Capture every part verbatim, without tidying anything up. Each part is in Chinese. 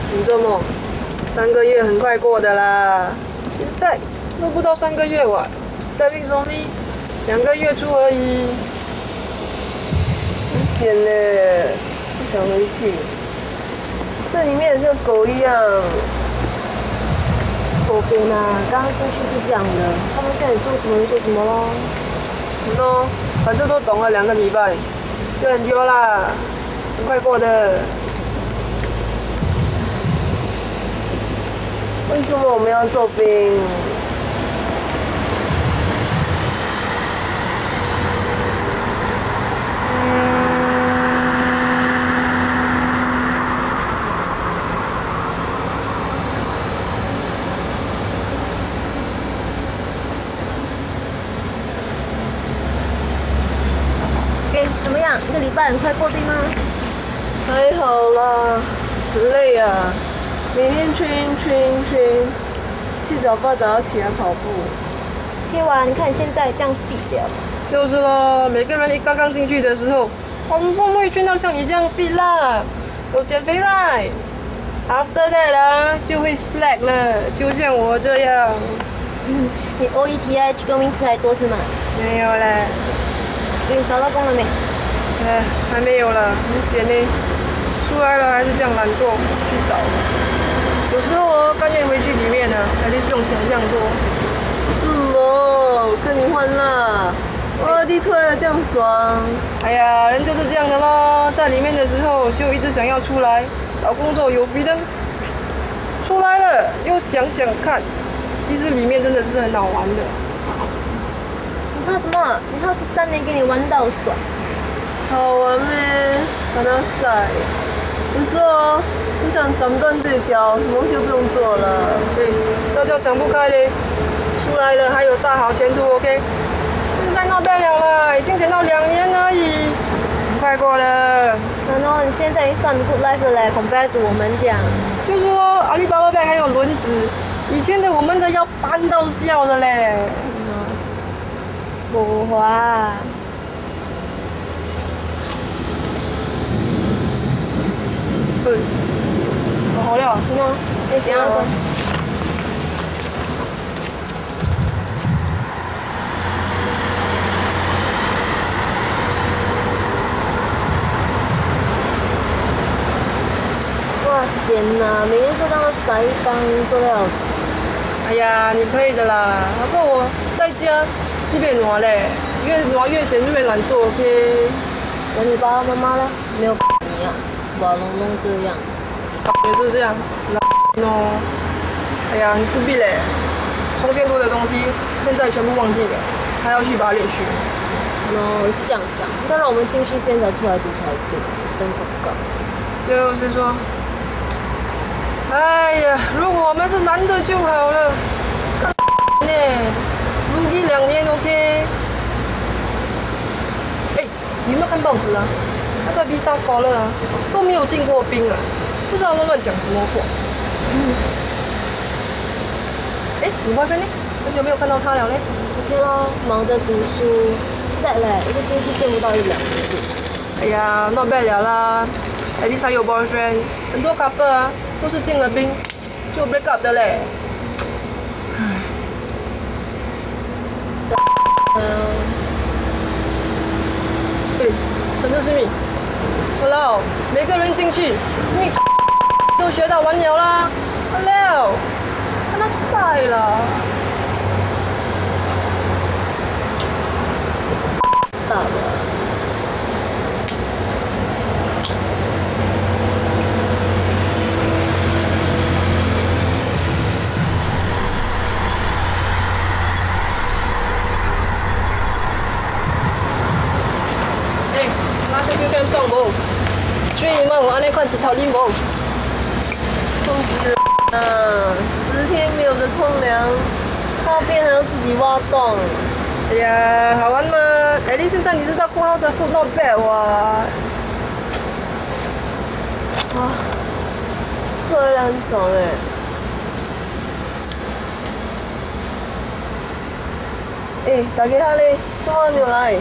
你做梦，三个月很快过的啦。现在都不到三个月哇 ，Diving only 两个月出而已。 很闲呢，不想回去。这里面像狗一样。 狗边啊，刚刚进去是这样的，他们叫你做什么就做什么咯。 嗯咯，反正都懂了两个礼拜，就很久啦，很快过的。 为什么我们要做兵？ 怎么样？一个礼拜很快过对吗？ 还好啦，很累啊，每天 train train train， 七早八早要起来跑步。 可以玩，你看你现在这样 fit 了。 就是咯，每个人一刚刚进去的时候，confirm会圈到像你这样 fit 啦，有减肥 right。After that 啊，就会 slack 了，就像我这样。 嗯，你 O E T I 这个名词还多是吗？ 没有嘞。 你找到工了没？ 哎，还没有了，很闲呢。出来了还是这样懒惰去找。有时候哦，甘愿回去里面呢，还是用想象做。 怎么跟你换啦？我弟出来了这样爽。 哎呀，人就是这样的咯，在里面的时候就一直想要出来找工作有 freedom， 出来了又想想看，其实里面真的是很好玩的。 你怕什么？你怕是三年给你玩到爽。 好玩咩？把它晒。不是哦，你想斩断对角，什么东西都不用做了。 对，大家想不开嘞，出来了还有大好前途 ，OK。现在闹变了啦，已经减到两年而已，很快过了。 然后你现在已经算 good life 了嘞 ，compare to 我们讲。 就说阿里巴巴贝还有轮子，以前的我们的要搬到笑的嘞。 不滑。 对，好了，听吗？ 哎，等下说。哇，闲呐，每天做这样的晒缸，做得要死。 哎呀，你可以的啦。不过我在家是变暖嘞，越暖越闲越懒惰 ，OK。 那你爸爸妈妈呢？没有你啊，瓦隆隆这样。 也是这样，懒哦。哎呀，你不必嘞，从前读的东西现在全部忘记了，还要去把它练习。 no， 我是这样想，应该让我们进去现在出来读才对，时间够不够？ 就是说。哎呀，如果我们是男的就好了。干呢，如一两年 OK。哎，你有没有看报纸啊？那个 visa scholar 啊，都没有进过兵啊，不知道都乱讲什么话。嗯。哎，你 boyfriend 呢？很久没有看到他了嘞。 OK 咯，忙着读书 ，sad 嘞，一个星期见不到一两次。 哎呀 ，not bad 了啦。艾丽莎有 boyfriend， 很多 couple 啊。都是进了兵就 break up 的嘞。 嗯。 对，真的是米。Hello， 每个人进去，是米都学到完了啦。Hello， 看他晒了。 大了。 所以嘛，我安尼款一头你无。 臭逼人啊！十天没有的冲凉，大便还要自己挖洞。 哎呀，好玩嘛！哎，你现在你知道括号着 food not bad 哇。 啊，出来了很爽哎。哎，打给他嘞，怎么还没有来？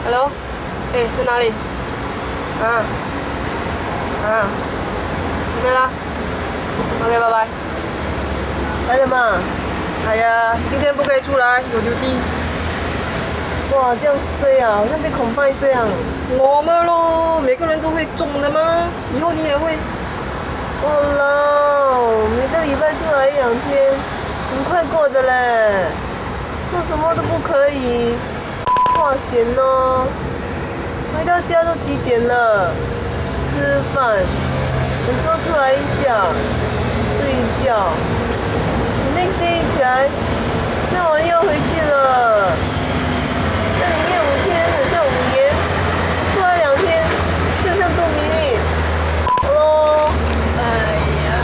Hello， 哎，在哪里？啊啊 ，OK 啦 ，OK， 拜拜。 来了吗？ 哎呀，今天不可以出来，有丢地。 哇，这样衰啊，好像被恐怕这样。 我们咯，每个人都会中的吗？以后你也会。 哇啦，每个礼拜出来一两天，很快过的嘞。做什么都不可以，哇闲哦。回到家都几点了？吃饭，有时候出来一下，睡觉。next day 一起来，那我又要回去了。在里面五天很像五年，出来两天就像度蜜月。喽，哎呀，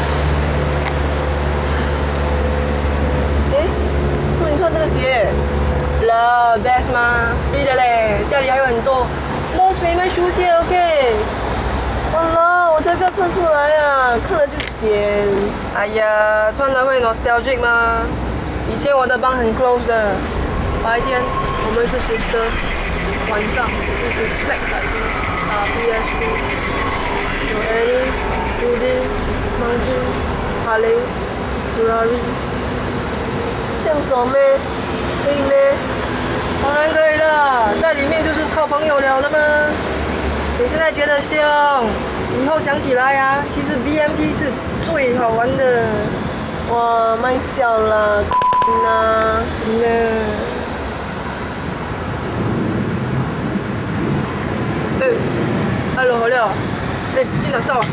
哎，祝你穿这个鞋。 了 best 吗？free 的嘞，家里还有很多 most famous shoes 鞋 OK。 哇啦，我才不要穿出来啊，看了就嫌。 哎呀，穿了会 nostalgic 吗？以前我的班很 close 的，白天我们是 sister， 晚上一直 smack 来着。啊 P S 有 Annie、Rudy、Monkey、哈雷、Ferrari， 这样爽咩？可以咩？ 当然可以了，在里面就是靠朋友了的嘛。你现在觉得凶，以后想起来啊，其实 B M T 是最好玩的。 哇，卖笑了，呐， 真的。哎 ，hello 好了，哎，你哪走啊？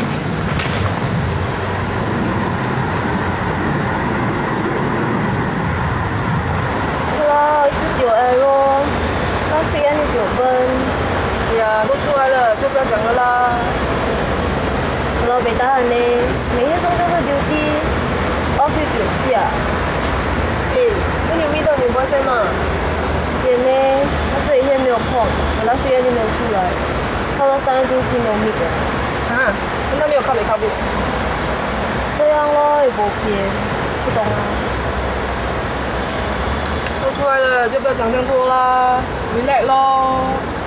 啦，一丢哎咯，那虽然你丢笨， 哎呀，都出来了，就不要讲了啦。 老别打呢，每天中间都丢地，我去丢假。 哎，那你有遇到你 boyfriend 吗？ 闲呢，他这几天没有空，我那虽然就没有出来，差不多三个星期没有 meet 了。 啊，那没有靠没靠过。 这样咯，也不偏，不懂啊。 都出来了，就不要想这样做啦 ，relax 咯。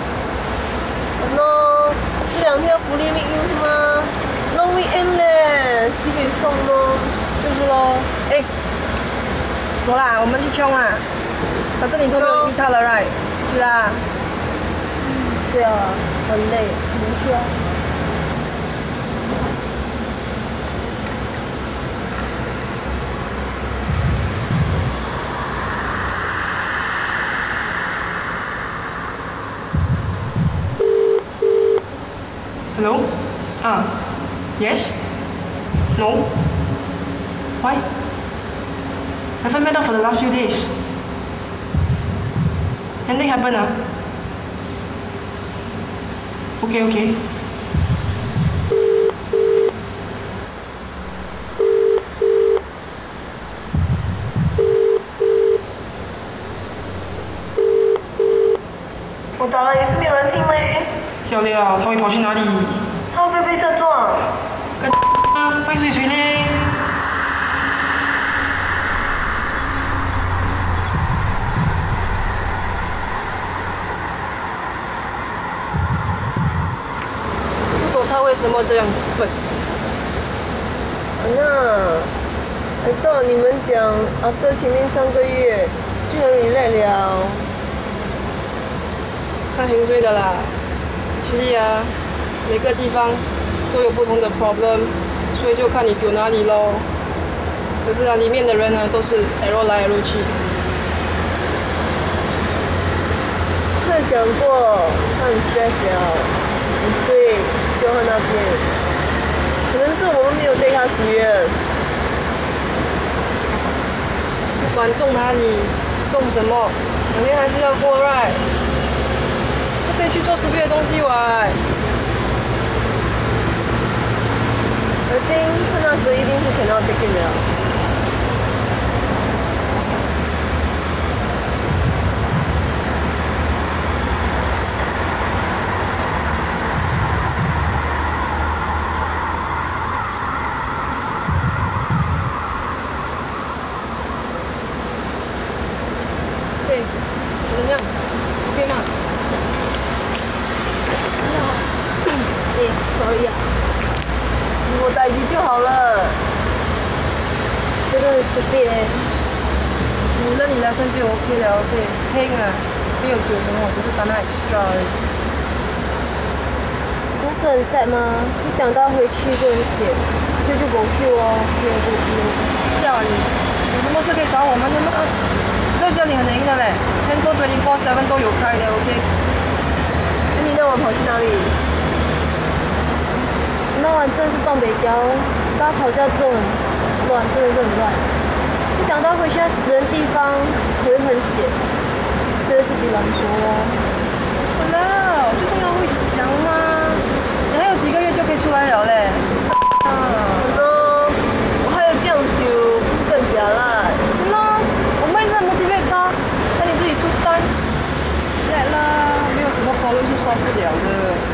喏，这两天福利 week 是吗 ？Long weekend 嘞，西北送咯。 就是咯，哎，走啦，我们去冲啦。反正你都没有遇他了 ，right？ 去啦。 对啊，很累，你们去啊。 Hello? Ah, yes? No? Why? Haven't met up for the last few days. Anything happened, ah? Okay, okay. “我打了也是没有人听嘞。 笑了，他会跑去哪里？ 他会不会被车撞？ 跟啊，卖水水嘞。不懂他为什么这样笨。 那，哎，到你们讲啊，这前面三个月就很 relax 了。 看行水的啦。其实啊，每个地方都有不同的 problem， 所以就看你丢哪里咯。可是啊，里面的人呢都是 arrow 来 arrow 去。 他有讲过，他很 stress 了，很衰，丢他那边。可能是我们没有对他 serious。 不管种哪里，种什么，两天还是要过 right。不可以去做随便的东西玩。 I think 他那时一定是 cannot take it 了。 对，怎样？OK 吗？ sorry 啊。 我待机就好了。 觉得很 stupid 哎。 你认你来生就 OK 了 ，OK。Peng 啊，没有丢什么，只是当那 extra 而已。 不是很 sad 吗？一想到回去就很险，所以就不去哦，就就就。 吓你！有什么事可以找我们的吗？在家里很灵的嘞，很多 twenty four seven 都有开的 ，OK。 那你那晚跑去哪里？ 那晚真的是东北调，大家吵架之后很乱，真的是很乱。一想到回去那死人地方，我会很险，所以自己懒说哦。 好了，最重要会想吗？你还有几个月就可以出来了嘞。啊， 喏，我还有这样久，不是更加烂？ 那我们一直在 motivate 他，那你自己出 stand。来啦，没有什么 problem 是 solve 不了的。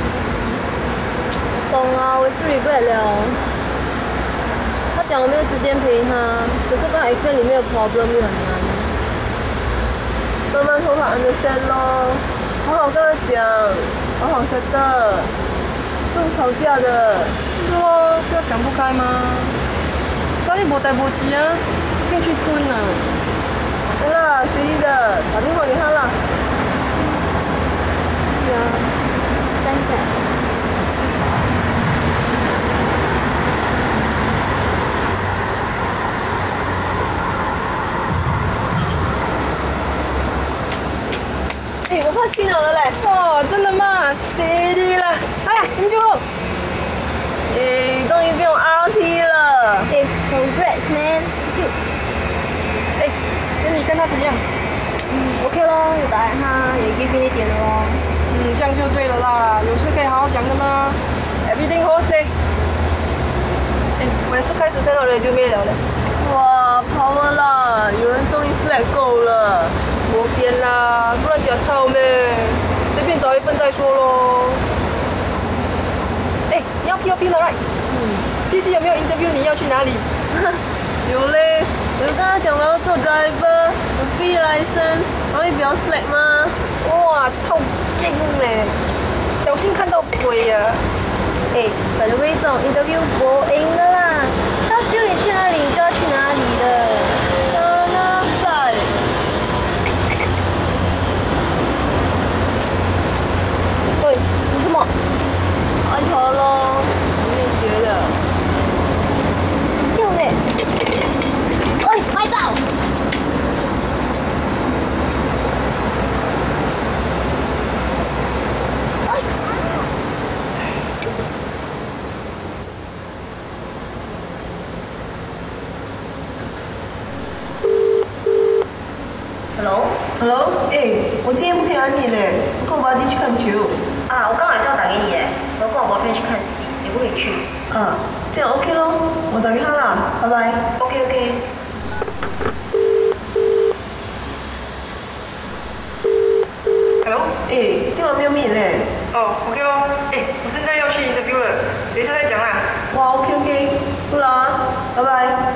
懂啊，我也是 regret 了。他讲我没有时间陪他，可是我跟他 explain 里面有 problem 又很难。 慢慢和他 understand 咯，好好跟他讲，好好 set 的，不用吵架的。 是咯，不要想不开嘛。study 没带不及啊，进去蹲啊。 对啦 ，steady 的，打电话给他啦。 对啊，站起来。 哎，我快去哪了嘞？ 哇，真的吗 ？steady 啦！哎呀，你就好。 哎，终于不用 R T 了。 哎 ，congrats man！ 哎，那你跟他怎样？ 嗯 ，OK 咯，有答应他，也 give 你一点了咯。 嗯，这样就对了啦。有事可以好好讲的嘛。Everything okay。哎，我也是开始 send 到 resume 了嘞。 哇，跑了啦！有人终于 select 够了。 没变啦，不然假臭咩？随便找一份再说咯。哎，你要 P O P 了 right？ 嗯。P C 有没有 interview？ 你要去哪里？ 有嘞，我跟他讲我要做 driver， 有 free license， 然后你不要 slack 吗？ 哇，超硬嘞！小心看到鬼呀、啊！ 哎 ，by the way， 这种 interview 我赢的啦，他丢你去哪里，你就要去哪里的。 真的塞！ 喂，你什么？ 安跑咯，里面学的。 笑嘞！喂，拍照。 Hello， 哎，我今天不可以喊你嘞，我跟我爸弟去看球。 啊，我刚晚上打给你耶，我跟我朋友去看戏，你不可以去。 啊，这样 OK 咯，我打给他啦，拜拜。 OK OK。 Hello。 哎，今晚没有面嘞。 哦 ，OK 咯。哎，我现在要去 interview 了，等一下再讲啦。 哇 ，OK OK，不了啊，拜拜。